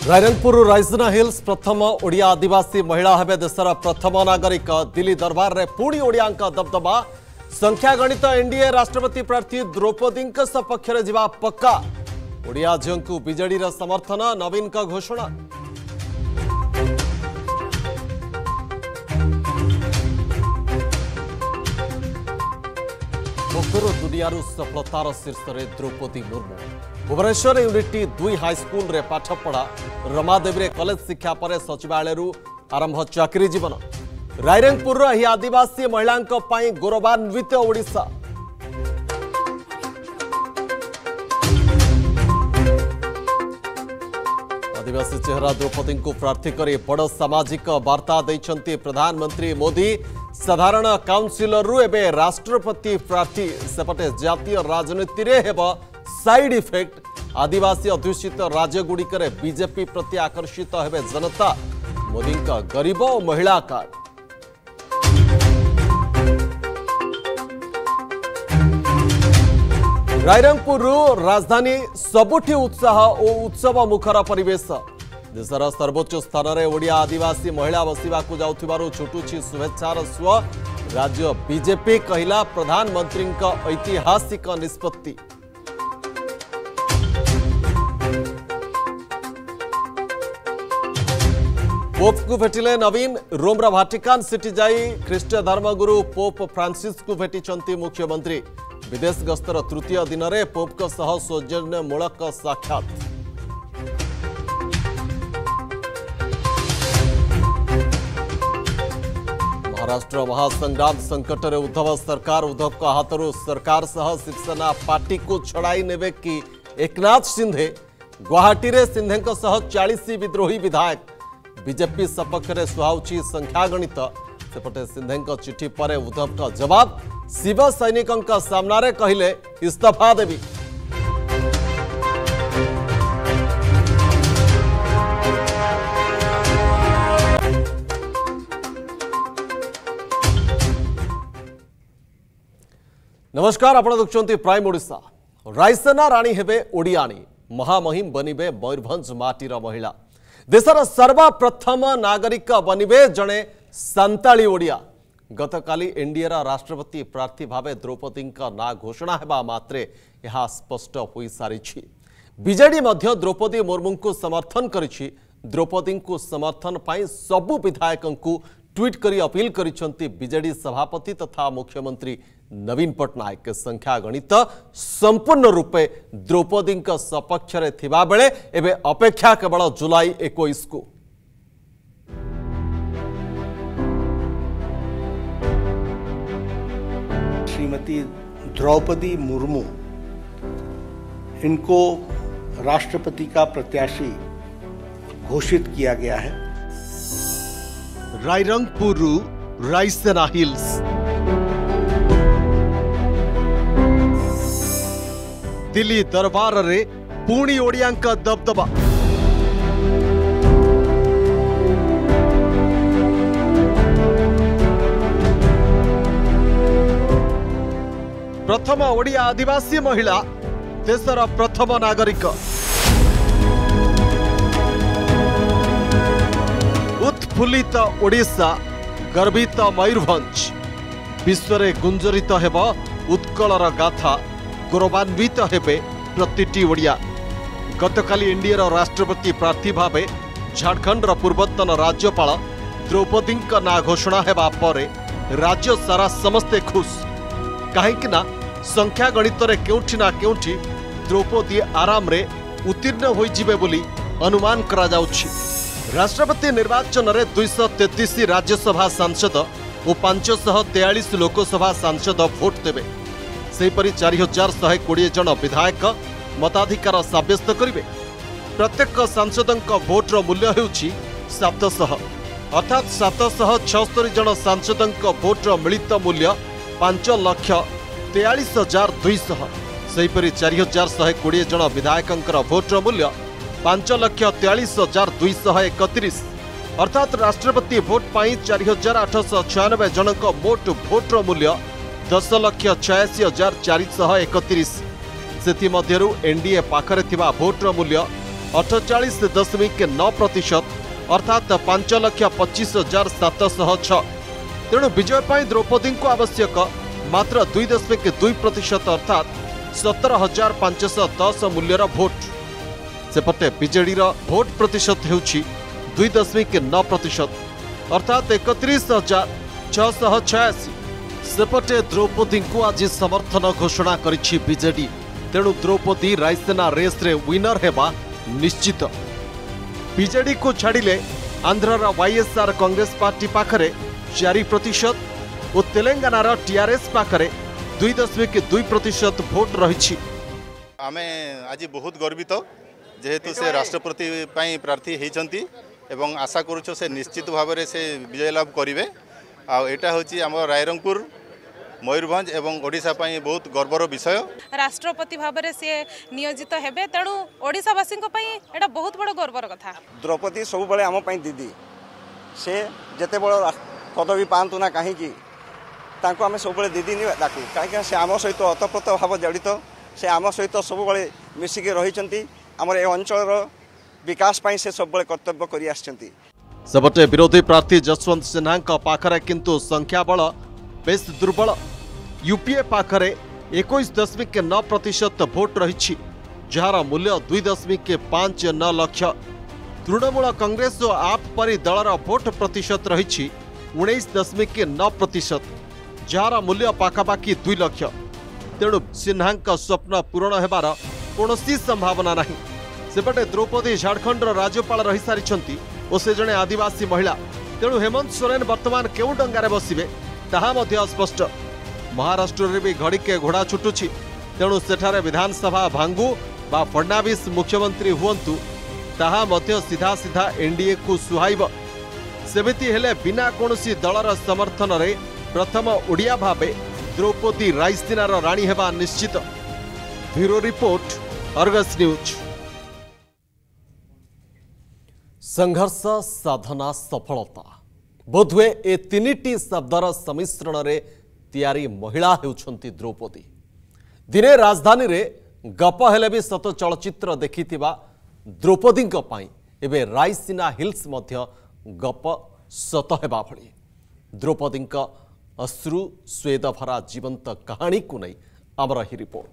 Rairangpur राइजना hills प्रथम ओडिया आदिवासी महिला हेबे देशर प्रथम नागरिक। दिल्ली दरबार रे पुणी ओडिया दबदबा। संख्या गणित एनडीए राष्ट्रपति प्रार्थी द्रौपदी सपक्ष में जा पक्का। ओडिया झील को बीजेडी समर्थन। नवीन का घोषणा। पोखरो दुनिया सफलतार शीर्ष में द्रौपदी मुर्मू। भुवनेश्वर यूनिटी 2 हाईस्कल रे पाठपढ़ा। रमादेवी कॉलेज शिक्षा पर सचिवालय आरंभ चाकरी जीवन। रायरंगपुर आदिवासी महिला गौरवान्वित ओडिशा। आदिवासी चेहरा द्रौपदी को प्रार्थी कर बड़ सामाजिक वार्ता देइछंती प्रधानमंत्री मोदी। साधारण काउंसिलर एवं राष्ट्रपति प्रार्थी सेपटे जातीय राजनीति रे हेब साइड इफेक्ट। आदिवासी अध्युषित राज्यगुड़िक बीजेपी प्रति आकर्षित हेबे जनता। मोदी का गरीब और महिला कार्ड। रायरंगपुर राजधानी सबुठी उत्साह और उत्सव मुखर परिवेश। देशर सर्वोच्च स्थान में ओडिया आदिवासी महिला बसवाक जाउथिबारु छुटुछि शुभेच्छार स्व। राज्य बीजेपी कहला प्रधानमंत्री ऐतिहासिक निष्पत्ति। पोप को भेटिले नवीन। रोमर भाटिकान सिटी जाई ख्रीष्ट धर्मगुरु पोप फ्रांसिस को भेटिछंती मुख्यमंत्री। विदेश गस्तर तृतीय दिन में पोप का सह सौजन्यमूलक साक्षात। महाराष्ट्र महासंग्राम संकट में उद्धव सरकार। उद्धव का हाथरू सरकार सह शिवसेना पार्टी को छड़ाई नेबे कि एकनाथ शिंदे। गुवाहाटी रे सिंधे सह 40 विद्रोही विधायक। बीजेपी सपक्ष में सुहाउची संख्या गणित। सेपटे सिंधे चिठी पर उद्धव का जवाब। शिव सैनिकों सामना रे कहले इस्तीफा देवी। नमस्कार, आपण देखुछंती प्राइम ओडिशा। रायसेना राणी हेबे ओडियाणी। महामहिम बनिबे मयूरभंज माटीर महिला। देशर सर्वप्रथम नागरिक बनिबे जड़े सांताली ओडिया। गतकाली एनडीएर राष्ट्रपति प्रार्थी भावे द्रौपदी ना घोषणा हेबा मात्रे यह स्पष्ट हो सारी। बीजेडी मध्य द्रौपदी मुर्मू को समर्थन करिछि। द्रौपदी को समर्थन पाई सबु विधायकों को ट्वीट करी अपील करिछंती बीजेडी सभापति तथा मुख्यमंत्री नवीन पट्टनायक। संख्या गणित संपूर्ण रूपे द्रौपदी सपक्ष में थिबा बेले एबे अपेक्षा केवल जुलाई 21 को। श्रीमती द्रौपदी मुर्मू, इनको राष्ट्रपति का प्रत्याशी घोषित किया गया है। रायरंगपुर रायसेना हिल्स। दिल्ली दरबार रे पुणी ओडिया दबदबा। प्रथम ओडिया आदिवासी महिला। देशर प्रथम नागरिक। उत्फुल्लित ओडिशा, गर्वित मयूरभंज। विश्व में गुंजरित हेब उत्कलर गाथा। गौरवान्वित हेबे प्रतिटी ओडिया। गतकाली एनडीएर राष्ट्रपति प्रार्थी भावे झारखंडर पूर्वतन राज्यपाल द्रौपदी ना घोषणा हेबा परे राज्य सारा समस्ते खुश। कहीं संख्या गणित रे केउठी ना केउठी द्रौपदी आराम रे उत्तीर्ण होई जिबे बोली अनुमान करा जाउछि। राष्ट्रपति निर्वाचन रे 233 राज्यसभा सांसद और 543 लोकसभा सांसद भोट देबे। सेहीपरि 4120 जन विधायक मताधिकार साब्यस्त करिवे। प्रत्येक सांसदों भोटर मूल्य हेउछि 700, अर्थात 776 जन सांसदों भोटर मिलित मूल्य 5,43,200। सेहीपरि 4120 जन विधायकों भोटर मूल्य 5,43,231। अर्थात राष्ट्रपति भोट पाई 4,896 जन मोट भोटर मूल्य 10,86,431। से एनडीए पाखरे थिबा भोटर मूल्य 48.9% अर्थात 5,25,706। तेणु विजय पाई द्रौपदी को आवश्यक मात्र 2.2% अर्थात 17,510 मूल्यर भोट। सेपटे बीजेडी भोट प्रतिशत होउछि 2.9% अर्थात 31,686। सेपटे द्रौपदी को आज समर्थन घोषणा करिछि बीजेडी। तेणु द्रौपदी रायसेना रेस रे विनर हेबा निश्चित। बीजेडी को छाड़िले आंध्रर वाईएसआर कांग्रेस पार्टी पाखरे 4% और तेलंगानार टीआरएस पाखरे 2.2% भोट रही। आमे आज बहुत गर्वित जेहेतु से राष्ट्रपति पाई प्रार्थी होती एवं आशा करूँ से निश्चित भाव में से विजय लाभ करेंगे। आटा हूँ आम रायरंगपुर मयूरभंज एवं ओडिशा पाई बहुत गर्वर विषय। राष्ट्रपति भाव में सी नियोजित हेबे तेणु ओडिशावासी एटा बहुत बड़ गर्वर कथा। द्रौपदी सब बड़े आम दीदी से जिते बड़ पदवी पातु ना कहीं आम सब दीदी डाकू कहीं से आम सहित अतप्रोत भाव जड़ित से आम सहित सब मिसिकी रही आमर ए अंचल विकास पाई से सब कर्तव्य कर। सेपटे विरोधी प्रार्थी जसवंत सिन्हा पाखरे किंतु संख्या बल बेस दुर्बल। यूपीए पाखरे 21.9% भोट रही जार मूल्य 2.59 लाख। तृणमूल कांग्रेस और आप परि दलर भोट प्रतिशत रही 19.9% जार मूल्य पाखापाखि 2 लाख। तेणु सिन्हा स्वप्न पूरण होबार कौनसी संभावना नहीं। सेपटे द्रौपदी झारखंड राज्यपाल रही सारी और से जड़े आदिवासी महिला। तेणु हेमंत सोरेन वर्तमान केउ डंगारे बसिबे ताहा मध्य स्पष्ट। महाराष्ट्र रे भी घड़ीके घोड़ा छुटुछि। तेणु सेठारे विधानसभा भांगू बा फडनाविस मुख्यमंत्री हुअंतु ताहा मध्य सीधा सीधा एनडीए को सुहाइब। सेमिति हेले बिना कोनोसी दलर समर्थन रे प्रथम ओडिया भाबे द्रौपदी रायसीनार राणी हेबा निश्चित। Bureau report Argus news. संघर्ष साधना सफलता बोधवे ए तीनिटी शब्दर सम्मिश्रण रे तैयारी महिला हेउछंती द्रौपदी। दिने राजधानी रे गप हेले भी सत चलचित्र देखिथिबा द्रौपदी एबे रायसीना हिल्स मध्य गप सत हेबा भली। द्रौपदी अश्रु स्वेद भरा जीवंत कहानी को नहीं आमर ही रिपोर्ट।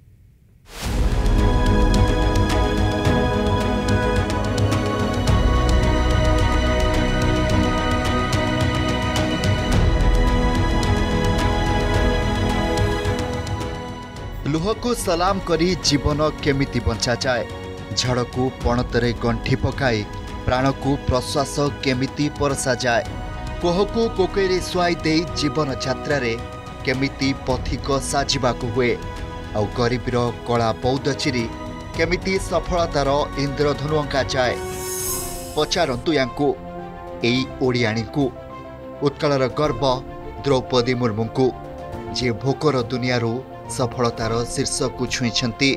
लुह को सलाम करी जीवन केमिति बंचा जाए, झाड़ को पणतरे गंठी पकाई प्राण को प्रश्वास केमिति परसा जाए, कोह को कोकेरे सुआई दे जीवन यात्रा रे केमिति पथिक साजिबाकु हुए, आउ गरीबीर कला पौद चिरी केमिति सफलतार इंद्रधनु अंका जाए। पचारंतु यांकु एई ओडियाणी को उत्कलर गर्व द्रौपदी मुर्मू को जे भोकर दुनियारू सफलतार शीर्ष को छुईंछंती।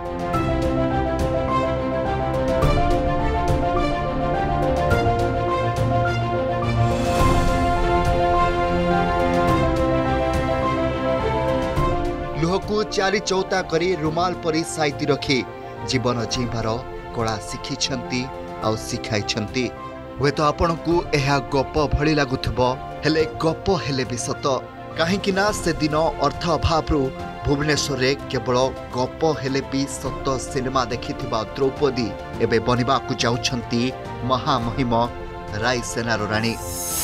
लुह को चारि चौता करी रुमाल परी साइती रखी जीवन जीवार कला शिखिछंती आउ शिखाइछंती। हुए तो आपण को एहा गप भली लागुथबो, हेले गप हेले भी सत। कहीं ना से दिन अर्थ अभाव भुवनेश्वर रे केवल गप हेले भी सत सिनेमा देखिथिबा द्रौपदी एबे बनिबाकु जाउछंती महामहिम रायसेनार राणी।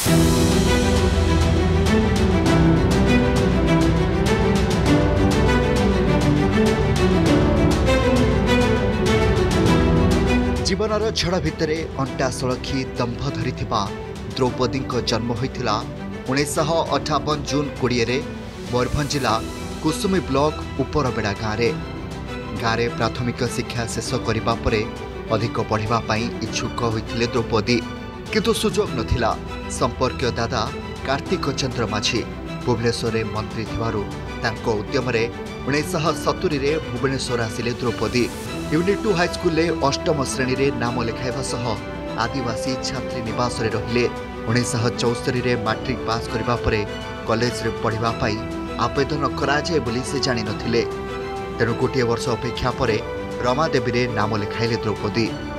जीवनर झड़ भितरे अंटा सलखी दंभ धरिथिबा द्रौपदी जन्म होइथिला 1958 जून 20 रे मयूरभंज जिला कुसुमी ब्लॉक उपरबेड़ा गाँव में प्राथमिक शिक्षा शेष करने पर अधिक पढ़ा इच्छुक होते द्रौपदी, किंतु सुजोग नथिला। संपर्क दादा कार्तिक चंद्र माझी भुवनेश्वर में मंत्री थिबारु तांको उद्यम 1970 रे भुवनेश्वर आसिले द्रौपदी। यूनिट 2 हाईस्कूल अष्टम श्रेणी रे नाम लिखाइबा सह आदिवासी छात्री निवास रे रहिले। 1974 रे मैट्रिक पास करबा परे कॉलेज रे पढ़िबा पाई आवेदन कराए बोली से जानि नथिले। तेणु गोटे वर्ष अपेक्षा पर रमादेवी रे नाम लिखाइले द्रौपदी।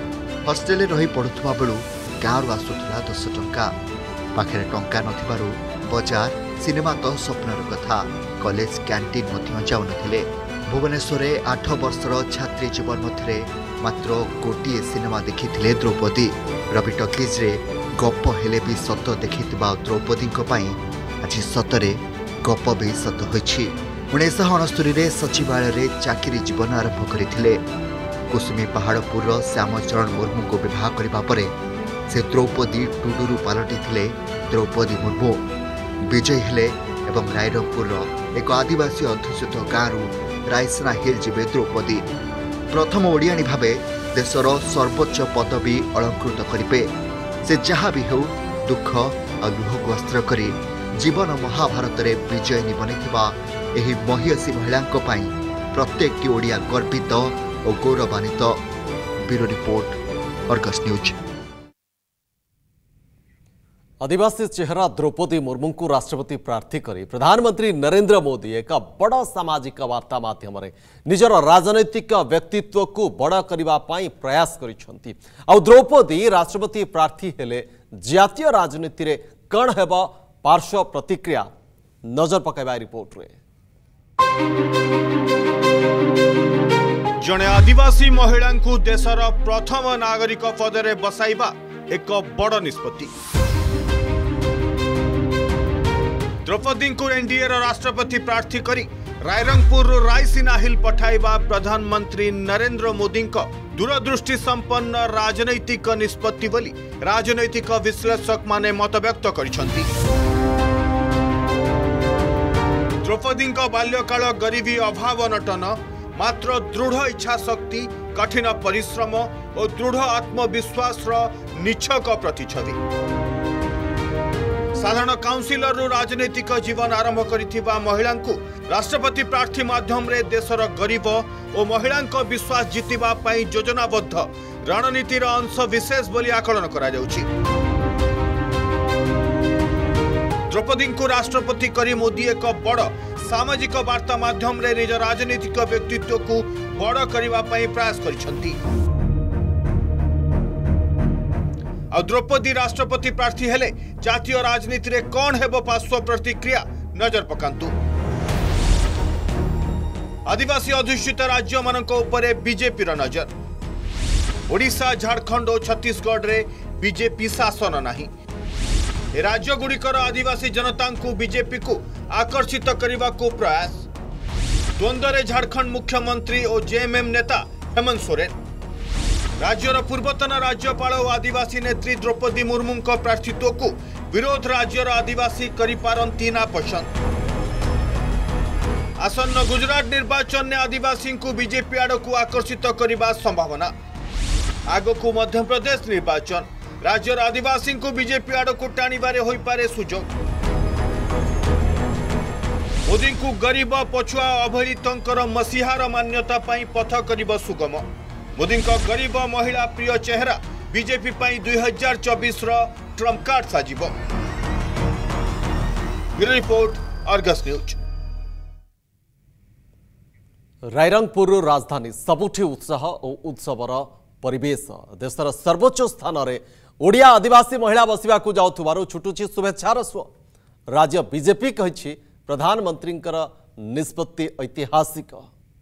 हस्टेल रही पढ़ुवा बेलू गाँव आसूला 10 टंका पाखे टंका नथिबारु बजार सिनेमा तो स्वप्नर कथा कॉलेज कैंटीन जाऊन भुवनेश्वर 8 वर्षर छात्री जीवन मध्य मात्र गोटे सिनेमा देखी द्रौपदी रवि टॉकीज रे गप हेले भी सत देखि द्रौपदी आज सतरे गप भी सत होइछि 1969 सचिवालय चाकरी जीवन आरंभ करथिले कुसुमी पहाड़पुर श्यामचरण मुर्मू को विवाह करने पर से द्रौपदी टुडुरु पलटि द्रौपदी मुर्मू विजयी हेले एवं रायरंगपुर एक आदिवासी अध्युषित गाँव रायसना हिल जीवे द्रौपदी प्रथम ओडियाणी भावे देशर सर्वोच्च पदवी अलंकृत करेंगे से जहाँ भी हो दुख और लुह को अस्त्र कर जीवन महाभारत रे विजय बनिथिबा एही महिषी महिला प्रत्येक ओडिया गर्वित और गौरवान्वित। Bureau report Argus news. आदिवासी चेहरा द्रौपदी मुर्मू को राष्ट्रपति प्रार्थी करी प्रधानमंत्री नरेंद्र मोदी एक बड़ सामाजिक वार्ता माध्यम निजर राजनैतिक व्यक्तित्व को बड़ करने प्रयास करिसेंती। आ द्रौपदी राष्ट्रपति प्रार्थी हेले जातीय राजनीति रे कण हेबा पार्श्व प्रतिक्रिया नजर पकाइबा रिपोर्ट रे। जड़े आदिवासी महिला को देशर प्रथम नागरिक पदरे बसाइबा एक बड़ निष्पत्ति। द्रौपदी को एनडीए राष्ट्रपति प्रार्थी करी रायरंगपुर रायसीना हिल पठाइबा प्रधानमंत्री नरेंद्र मोदी दूरदृष्टि संपन्न राजनैतिक निष्पत्ति बोली राजनैतिक विश्लेषक माने मत व्यक्त करिसेंती। द्रौपदी बाल्यकाल गरीबी अभाव अनटन मात्र दृढ़ इच्छा शक्ति कठिन परिश्रम और दृढ़ आत्मविश्वास निछक प्रतिछवि। साधारण काउंसिलर राजनैतिक जीवन आरंभ करिथिबा महिला को राष्ट्रपति प्रार्थी माध्यम रे देशर गरीब और महिला विश्वास जितिबा पई योजनाबद्ध रणनीतिर अंश विशेष बोली आकलन करा जाउछि। द्रौपदी को राष्ट्रपति करी मोदी एक बड़ सामाजिक वार्ता माध्यम रे निज राजनीतिक व्यक्तित्व को बड़ करबा पई प्रयास करिसेंती। और द्रौपदी राष्ट्रपति प्रार्थी हेले जातीय राजनीति रे कौन हेबो पार्श्व प्रतिक्रिया नजर पकांतु। आदिवासी अध्युषित राज्य मानक उपरे बीजेपी रा नजर। ओडिशा झारखंड और छत्तीसगढ़ रे बीजेपी शासन नाही। ए राज्य गुड़िकर आदिवासी जनता को बीजेपी को आकर्षित करने को प्रयास। द्वंद्व झारखंड मुख्यमंत्री और जेएमएम नेता हेमंत सोरेन। राज्यर पूर्वतन राज्यपाल और आदिवासी नेत्री द्रौपदी मुर्मू प्रार्थित्व को विरोध राज्यर आदिवासी करिपारंती ना पसंद। आसन्न गुजरात निर्वाचन ने आदिवासी को बीजेपी आड़ को आकर्षित करने संभावना। आगकू मध्य प्रदेश निर्वाचन राज्यर आदिवासी को बीजेपी आड़ को टाणिबारे होई पारे सुजोग। मोदी को गरीब पछुआ अवहेलितंकर मसीहार मान्यता पाई पथ करिब सुगम। मोदी गरीब महिला प्रिय चेहरा बीजेपी पाई 2024 ट्रम्प कार्ड साजिब। Bureau report Argus news. Rairangpur राजधानी सबुठी उत्साह और उत्सवर परिवेश देशर सर्वोच्च स्थान रे ओडिया आदिवासी महिला बसवा जाउथुबारु छुटुची शुभेच्छार स्वर। राज्य बीजेपी कहिछि प्रधानमंत्री निष्पत्ति ऐतिहासिक।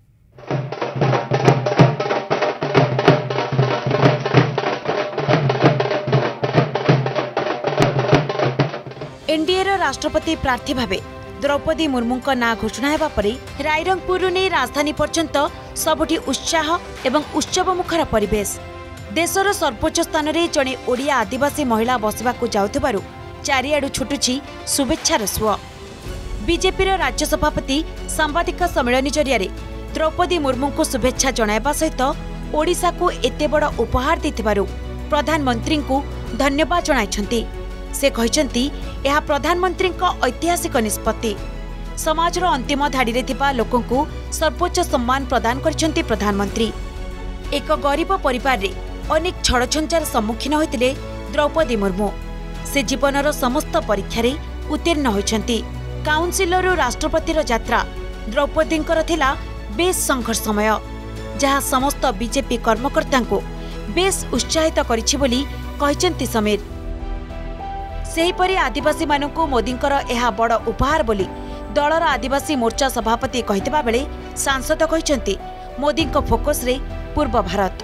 एनडीए राष्ट्रपति प्रार्थी भावे द्रौपदी मुर्मू ना घोषणा होगा पर रायरंगपुर नहीं राजधानी पर्यंत सबुठी उत्साह एवं उत्सव मुखर परिवेश। देशर सर्वोच्च स्थान में जड़े ओडिया आदिवासी महिला बसवा जाउथुबारु चारिआडु छुटुची शुभेच्छार स्वर। बीजेपी राज्य सभापति सांबादिक सम्मेलन जरिया द्रौपदी मुर्मू को शुभेच्छा जणाइबा सहित ओडिशा को एते बड़ उपहार देथिबारु प्रधानमंत्री को धन्यवाद जणाइछंती। से कहते यह प्रधानमंत्री ऐतिहासिक निष्पत्ति। समाजर अंतिम धाड़ी रे थिबा लोकं को सर्वोच्च सम्मान प्रदान करछंती प्रधानमंत्री। एक गरीब परिवार रे अनेक छड़छंचार सम्मुखीन होइतिले द्रौपदी मुर्मू। से जीवनर समस्त परीक्षा रे उत्तीर्ण होइछंती। काउंसिलर राष्ट्रपतिर यात्रा द्रौपदींकर थिला बेस संघर्षमय, जहाँ समस्त बीजेपी कर्मकर्ता को बेस उत्साहित करिछि बोली कहिसंती समीर। सेहीपरि आदिवासी मानकु मोदींकर एहा बड़ उपहार बोली दलर आदिवासी मोर्चा सभापति कहितबा बेले सांसद कहिसंती मोदींक फोकस रे पूर्व भारत।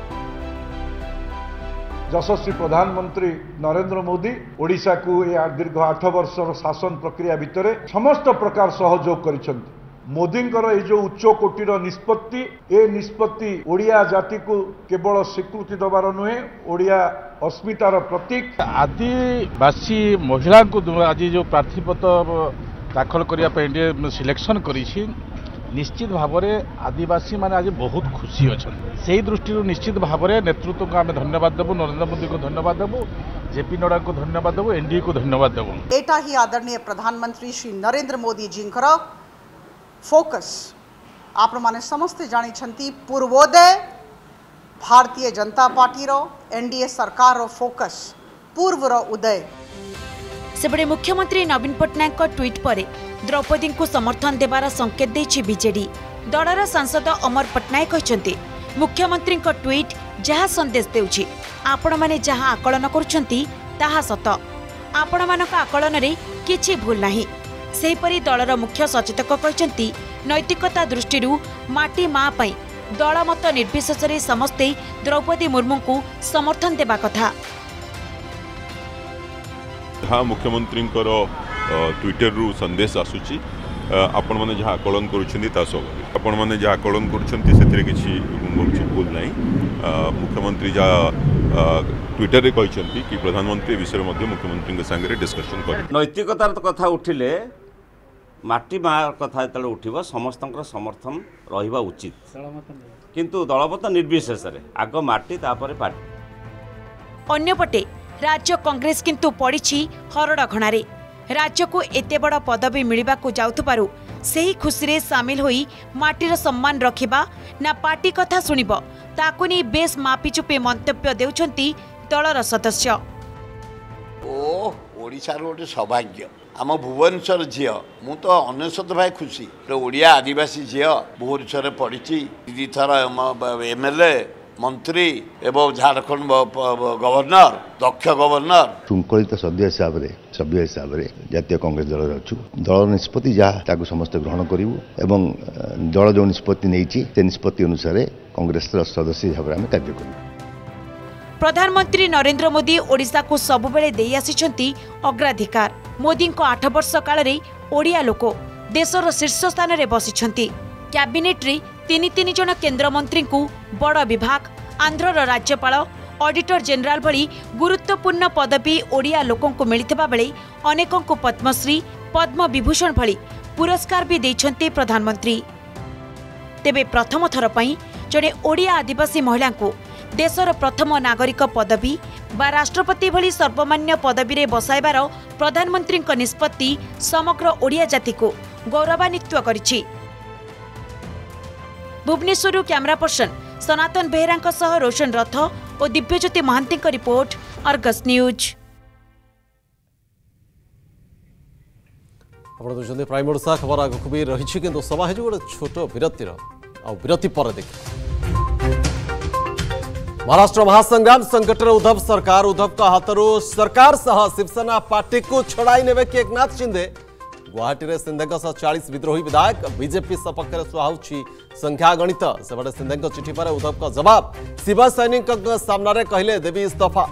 यशस्वी प्रधानमंत्री नरेंद्र मोदी ओडिशा को दीर्घ 8 वर्षर शासन प्रक्रिया भितर समस्त प्रकार सहयोग करिसंती। मोदींकर ये जो उच्च कोटीर निष्पत्ति ए निष्पत्ति ओडिया जाति को केवल स्वीकृति दबार नुहे ओडिया अस्मितार प्रतीक। आदिवासी महिला को आज जो प्रार्थीपत्र दाखल करने सिलेक्शन करी निश्चित भाव में आदिवासी माने आज बहुत खुशी अच्छा से दृष्टि निश्चित भाव में नेतृत्व को आम धन्यवाद देवु, नरेंद्र मोदी को धन्यवाद देवु, जेपी नड्डा को धन्यवाद देवु, एनडीए को धन्यवाद देवु। एटा ही आदरणीय प्रधानमंत्री श्री नरेंद्र मोदी जींकर फोकस आप माने समस्ते जानी पूर्वोदय भारतीय जनता पार्टी रो एनडीए सरकार रो फोकस पूर्व रो उदय। सेबड़े मुख्यमंत्री नवीन पट्टनायक को ट्वीट पर द्रौपदी को समर्थन देवार संकेत देछि बीजेडी। दलर सांसद अमर पट्टनायक कहते मुख्यमंत्री को ट्वीट जहाँ संदेश देउछि आपण माने जहाँ आकलन करुछंती ताहा सत, आपण मानक आकलन रे किछि भूल नाही। सेहीपरि दलर मुख्य सचेतक कहते नैतिकता दृष्टि माटी माँ पई दलमत निर्विशेष रे समस्ते द्रौपदी मुर्मू को समर्थन देबा कथा। हाँ मुख्यमंत्री ट्विटर रु संदेश आसूची आपण माने जहाँ आकलन करुछंती सब आपण माने जहाँ आकलन करुछंती सेथिरे किछि भूल नाही। मुख्यमंत्री जहाँ ट्विटर रे कहिसंती कि प्रधानमंत्री विषय मध्ये मुख्यमंत्री के संगे डिस्कशन कर नैतिकतार कथा उठिले माटी मार कथा जतले उठिबो समस्तंकर समर्थन रहिबा उचित, किंतु दलमत निर्विशेष रे आग माटी तापर पार्टी। अन्यपटे राज्य कांग्रेस किंतु पड़ी हरड़ घणारे राज्य को एते बड़ पदवी मिलवा को जाउथपारु सेही खुशी रे शामिल होई माटीर सम्मान रखिबा ना पार्टी कथा सुनिब ताकु नै बेस मापिचुपे मंतव्य देउछंती दलर सदस्य। ओ ओडिसा रो गोटे सौभाग्य आम भुवनेश्वर झील मु तो अनेशत भाई खुशी ओडिया आदिवासी झील भुवनेश्वर पढ़ी दी थर एमएलए मंत्री एवं झारखंड गवर्नर दक्ष गवर्नर शृंखलित सभ्य हिसाब से जातीय कांग्रेस दल अच्छु दल निष्पत्ति जहाँ समस्त ग्रहण करूँ एवं दल जो निष्पत्ति नहीं निष्पत्ति अनुसार कांग्रेस सदस्य हिसाब से कार्य करूँ। प्रधानमंत्री नरेंद्र मोदी ओडिशा को सबुबेले देई आसिछंती अग्राधिकार। मोदी को 8 वर्ष काल रे ओडिया लोक देशर शीर्ष स्थान रे बसिछंती। कैबिनेट रे 3 जन केंद्र मंत्री को बड़ विभाग आंध्रर राज्यपाल ऑडिटर जनरल भली गुरुत्वपूर्ण पदवी ओडिया लोकों को मिलिथिबा बेले अनेकों को पद्मश्री पद्म विभूषण भली पुरस्कार भी देइछंती प्रधानमंत्री। तेबे प्रथम थर पई जड़े ओडिया आदिवासी महिला को देशर प्रथम नागरिक पदवी बा राष्ट्रपति भली सर्वमान्य पदवी रे बसाइबार प्रधानमंत्री निष्पत्ति समग्र ओडिया जाति को गौरवान्वित करिछि। भुवनेश्वर कैमरा पर्सन सनातन बेहरा सह रोशन रथ और दिव्यज्योति महांती का report Argus news. Prime Odisha खबर आगक भी रही कि समय गोटे छोट विरतिर विरति पर देख महाराष्ट्र महासंग्राम संकट उद्धव सरकार हाथरू सरकार सह शिवसेना पार्टी को छड़ाई ने कि एकनाथ शिंदे गुवाहाटी शिंदे 40 विद्रोही विधायक बीजेपी सपक्ष में सुहाउछि संख्या गणित सेपटे शिंदे चिठी पर उद्धव का जवाब शिवसैनिक सामने कहले देवी इस्तीफा।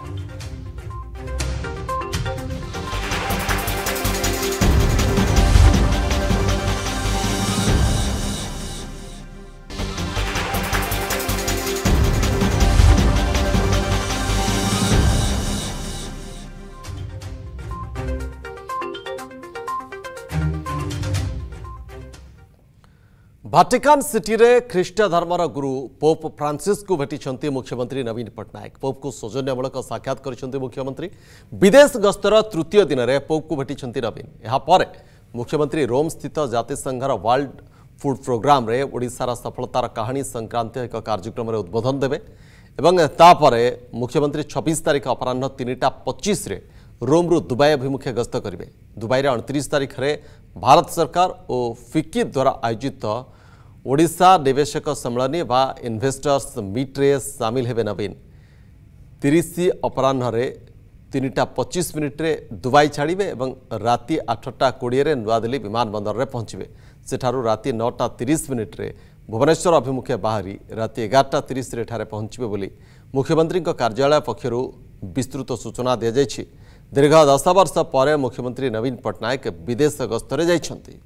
भाटिकान सिटी रे ख्रीष्ट धर्मर गुरु पोप फ्रांसिस को भेटी मुख्यमंत्री नवीन पट्टनायक पोप को सौजन्यमूलक साक्षात कर मुख्यमंत्री। विदेश गस्तर तृतीय दिन में पोप को भेटी नवीन। यापर मुख्यमंत्री रोम स्थित जातिसंघर वर्ल्ड फूड प्रोग्राम रे ओडिशार सफलतार कहानी संक्रांत एक कार्यक्रम में उद्बोधन देवे एवं तापर मुख्यमंत्री 26 तारीख अपराह 3:25 रे रोम रु दुबई अभिमुखे गस्त करेंगे। दुबई रे 29 तारीख रे भारत सरकार और फिक्की द्वारा आयोजित ओडिशा निवेशक सम्मेलन बा इन्वेस्टर्स मीट रे सामिल हेबे नवीन। 30 अपराह्न 3:25 दुबई छाड़े और राति 8:20 नुआदिल्ली विमानबंदर में पहुंचे। सेठारु राति 9:30 भुवनेश्वर अभिमुखे बाहरी राति 11:30 ठारे पहुंचे बोली मुख्यमंत्री कार्यालय पक्षर विस्तृत सूचना दी जाइछि। दीर्घ 10 वर्ष पर मुख्यमंत्री नवीन पट्टनायक विदेश गस्तरे जाइछन्ति।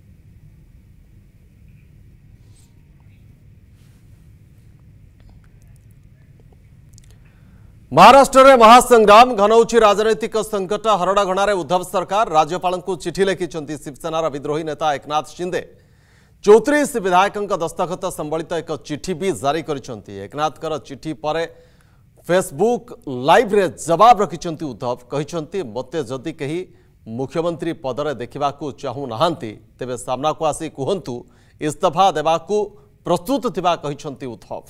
महाराष्ट्र में महासंग्राम घनौछि राजनैतिक संकट हरड़गणार उद्धव सरकार राज्यपाल को चिठी लिखिं शिवसेनार विद्रोही नेता एकनाथ शिंदे 34 विधायकों दस्तखत संबलित एक चिठी भी जारी करिसेंति। एकनाथकर चिठी पर फेसबुक लाइव रे जवाब रखिसेंति उद्धव कहिसेंति मते जदि कही मुख्यमंत्री पदरे देखिबाकू चाहू नाहांती तेबे सामना को आसी कुहंतु इस्तीफा देबाकू प्रस्तुत थिबा कहिसेंति उद्धव।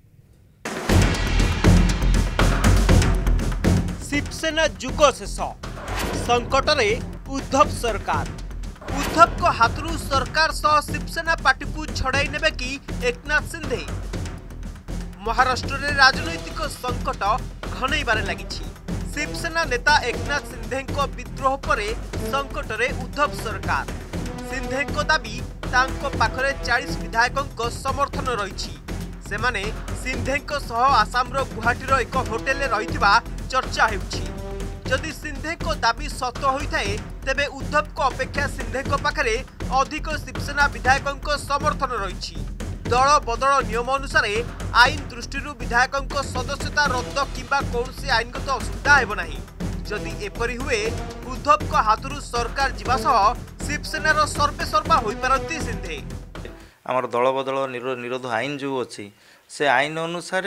शिवसेना जुग शेष संकट रे उद्धव सरकार उद्धव को हाथरू सरकार सह शिवसेना पार्टी को छड़ाई नेबे कि एकनाथ शिंदे। महाराष्ट्र रे राजनैतिक संकट घनैबारे लागिछि। शिवसेना नेता एकनाथ शिंदे को विद्रोह परे संकट रे उद्धव सरकार। शिंदे को दाबी तांको पाखरे 40 विधायकों समर्थन रहिछि। सेमाने शिंदे को सह आसाम रो गुवाहाटी एक होटेल रहिथिबा चर्चा हेउछि। जदि शिंदे को दाबी सत होइथाए तेबे उद्धव को अपेक्षा शिंदे को पाखरे अधिक शिवसेना विधायकों समर्थन रहिछि। दल बदल नियम अनुसार आईन दृष्टि विधायकों सदस्यता रद्द किंबा कौनसी आईनगत असुविधा हेब नाही। जदि एपरि हुए उद्धव को हाथरू सरकार जीवा सह शिवसेनार सर्वे सर्वा होई पारंती शिंदे। आमर दल बदल निरोध आईन जो अच्छी से आईन अनुसार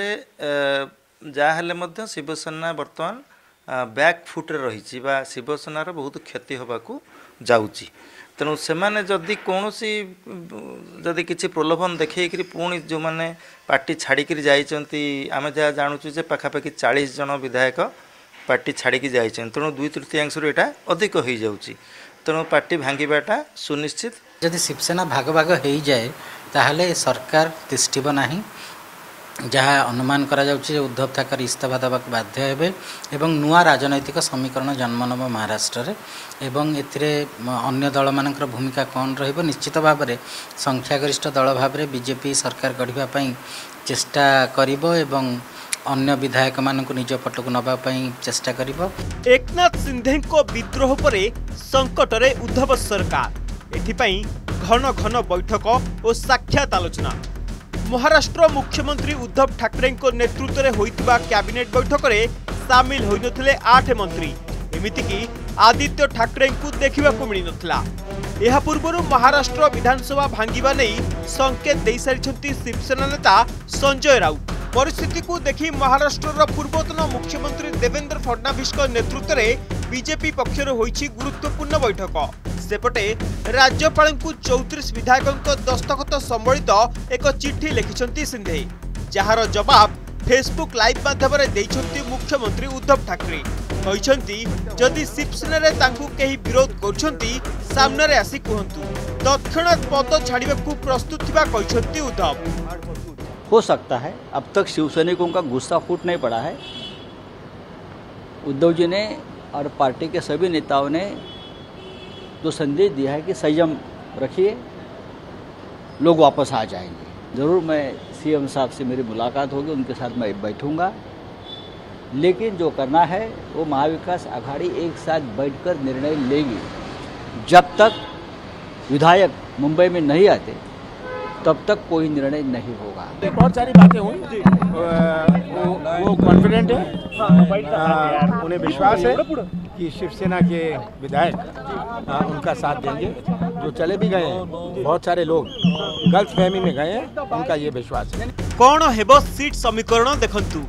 जहाँले मध्य शिवसेना बर्तमान बैक फुट्रे रही शिवसेनार बहुत क्षति होबाकू जाउची। तेणु सेमाने जदि कौनसी जदि किसी प्रलोभन देखिए पुणी जो मैंने पार्टी छाड़िकी जाइछन्ति आमे जहाँ जानूँ जे पाखापाखि 40 जन विधायक पार्टी छाड़िकी जाइछन्ति। तेणु 2/3 यहाँ अधिक हो जाउची। तेणु पार्टी भांगिबाटा सुनिश्चित। जदि शिवसेना भाग भाग हो जाए ताहले सरकार तिष्ठिब नाही। जहाँ अनुमान करा जाउछि उद्धव ठाकरे इस्तीफा देवाक बाध्य हेबे एवं नुआ राजनैतिक समीकरण जन्म नब महाराष्ट्र रे एवं एथिरे अन्य दल मानकर भूमिका कौन रहिबो। निश्चित भाव में संख्यागरिष्ठ दल भाव में बीजेपी सरकार गढ़िबा पई चेष्टा करिबो एवं अन्य विधायक मानक निज पटक नबा पई चेष्टा करिबो। एकनाथ शिंदे को विद्रोह परे संकट रे उद्धव सरकार एथिपई घन घन बैठक और साक्षात आलोचना। महाराष्ट्र मुख्यमंत्री उद्धव ठाकरे नेतृत्व में होइतिबा कैबिनेट बैठक में सामिल होई नथिले 8 मंत्री। एमिति कि आदित्य ठाकरे को देखा मिल नथिला। यह पूर्व महाराष्ट्र विधानसभा भांगिबा नहीं संकेत दे सारिछन्ति शिवसेना नेता संजय राउत। परिस्थिति को देखि महाराष्ट्र पूर्वतन मुख्यमंत्री देवेंद्र फडणवीस नेतृत्व में बीजेपी पक्षर होइछि गुरुत्वपूर्ण बैठक। सेपटे राज्यपाल को 34 विधायकों दस्तखत संबलित एक चिठी लिखिछन्ति शिंदे, जार जवाब फेसबुक लाइव माध्यम देइछन्ति मुख्यमंत्री उद्धव ठाकरे। कहिछन्ति जदि शिवसेना रे तांकु केही विरोध करछन्ति सामने रे आसी कहंतु तत्क्षणात पद छाड़िबाकू प्रस्तुत थिबा कहिछन्ति उद्धव। हो सकता है अब तक शिवसैनिकों का गुस्सा फूट नहीं पड़ा है। उद्धव जी ने और पार्टी के सभी नेताओं ने जो संदेश दिया है कि संयम रखिए, लोग वापस आ जाएंगे। ज़रूर मैं सीएम साहब से मेरी मुलाकात होगी, उनके साथ मैं बैठूंगा, लेकिन जो करना है वो महाविकास आघाड़ी एक साथ बैठकर निर्णय लेगी। जब तक विधायक मुंबई में नहीं आते तब तक कोई निर्णय नहीं होगा। बहुत सारी बातें हुई, वो कॉन्फिडेंट है, उन्हें विश्वास है कि शिवसेना के विधायक उनका साथ देंगे। जो चले भी गए हैं, बहुत सारे लोग गलतफहमी में गए हैं, उनका ये विश्वास है। कौन हेबो सीट समीकरण देखंतु।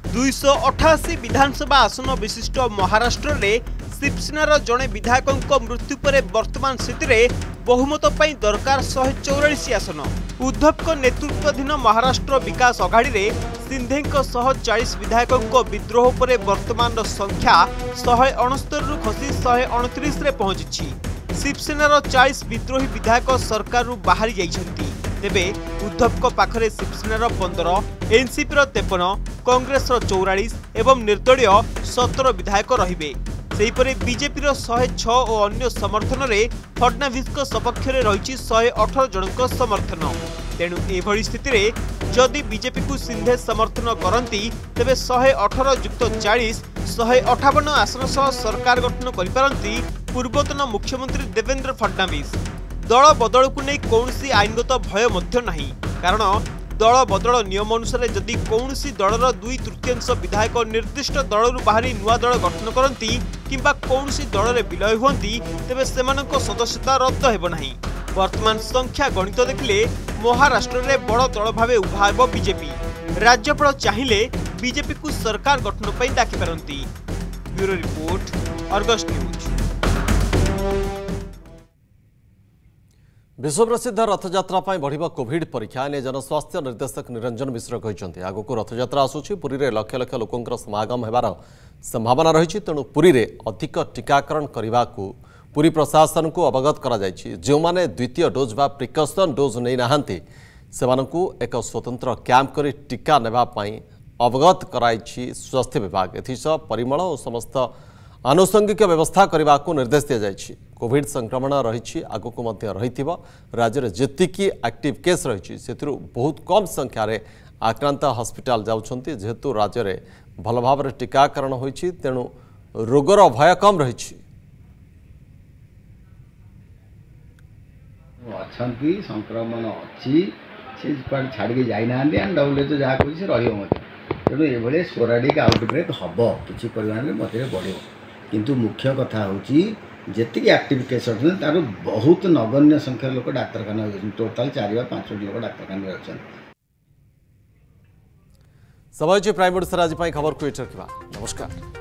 288 विधानसभा आसन विशिष्ट महाराष्ट्र रे शिवसेनार जड़े विधायकों मृत्यु पर वर्तमान स्थिति में बहुमत पर दरकार 144 आसन। उद्धव को नेतृत्वाधीन महाराष्ट्र विकास अघाड़ी रे शिंदे 40 विधायकों विद्रोह पर वर्तमान संख्या 169 रु खसी 129 रे पहुंची। शिवसेनार 40 विद्रोही विधायक सरकार बाहरी जाइछन्ति। तेबे उद्धव पाखरे शिवसेनार 15, एनसीपी 53, कांग्रेस 44 एवं निर्दलीय 17 विधायक रहिबे। सेहीपरि बीजेपी 106 और अन्य समर्थन रे फडणवीस सपक्ष रे रही 118 जनक समर्थन। तेणु एभली स्थिति रे जदि बीजेपी को सिंधे समर्थन करती तेबे 118 युक्त 40 158 आसन सह सरकार गठन करिपारंती पूर्वतन मुख्यमंत्री देवेंद्र फडणवीस। दल बदल को नहीं कौनसी आईनगत भय मध्य नहीं, कारण दल बदल नियम अनुसार जदि कौनसी दलर 2/3 विधायक निर्दिष्ट दलरू बाहरी नुआ दल गठन करती किंबा कौनसी दल में विलय हुअंती तेबे सेमानक सदस्यता रद्द हेब नहीं। वर्तमान संख्या गणित देखिले महाराष्ट्र में बड़ दल भाव उभा हेब बीजेपी। राज्यपाल चाहिए बीजेपी को सरकार गठन पर डाकिपारती। Bureau report, Argus news. विश्व प्रसिद्ध रथयात्रा बढ़िबा कोविड परीक्षा ने जनस्वास्थ्य निर्देशक निरंजन मिश्र कहते आगक रथयात्रा आसूची पुरी रे लक्ष लक्ष लोकंकर समागम हेबार संभावना रही तेणु पुरी रे अधिक टीकाकरण करने को पुरी प्रशासन को अवगत करा जायछि। जो माने द्वितीय डोज बा प्रिकॉशन डोज नहीं नाहांती सेमानंकु एक स्वतंत्र कैंप करी टीका नेबा पई अवगत कराइछि स्वास्थ्य विभाग। एथिसह परिमल और समस्त आनुषंगिक व्यवस्था करने को निर्देश दि जायछि। कोविड संक्रमण रही आगक रही राज्य में जेतिकी एक्टिव केस रही बहुत कम संख्यार आक्रांत हस्पिटाल जाउछंती जेहेतु राज्य में भल भाव टीकाकरण होइछि तेणु रोगर भय कम रही। अच्छी संक्रमण अच्छी छाड़ी जाना WHO जहाँ कही रही तेणु ये स्पोराडिक आउटब्रेक हम किसी परिमाण में मध्य बढ़ किंतु मुख्य कथा हूँ जी एक्टिव केस अच्छे तार बहुत नगण्य संख्या लोक डाक्तखाना टोटाल 4 वा 5 लोक डाक्तखाना अच्छा। समय प्राइम ओडिशा आज खबर को नमस्कार।